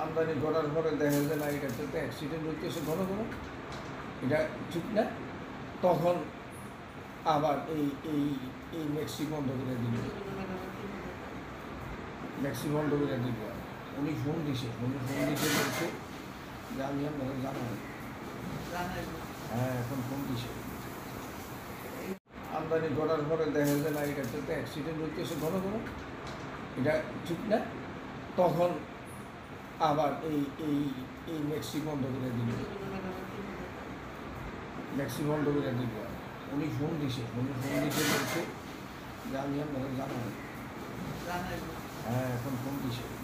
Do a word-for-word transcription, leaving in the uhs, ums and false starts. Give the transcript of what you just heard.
আমদানি করার পরে দেখা যায় না এটাতে তো অ্যাক্সিডেন্ট হইতেছে ঘন ঘন, এটা ঠিক না। তখন আবার এই এই এই ম্যাক্সি বন্ধ করে দিল, ম্যাক্সি বন্ধ করে দিল। উনি ফোন দিছে, উনি ফোন দিতে বলছে যে আমি আপনাকে জানাই। হ্যাঁ, এখন ফোন দিছে। আমদানি করার পরে দেখা যায় না এটাতে তো অ্যাক্সিডেন্ট হইতেছে ঘন ঘন, এটা ঠিক না। তখন আবার এই এই এই ম্যাক্সি বন্ধ করে দিল, ম্যাক্সি বন্ধ করে দিল। উনি ফোন দিছে, উনি ফোন দিতে বলছে যে আমি আপনাকে জানাই। হ্যাঁ, এখন ফোন দিছে।